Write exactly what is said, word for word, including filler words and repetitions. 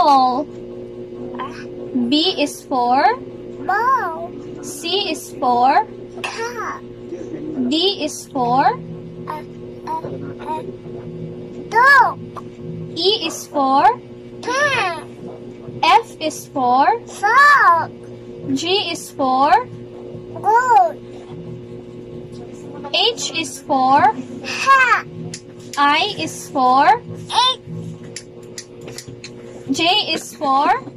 ball. B is for ball. C is for Car. D is for Uh, uh, uh, dog. E is for Cat. F is for Frog. G is for Goat. H is for Hat. I is for Egg. J is for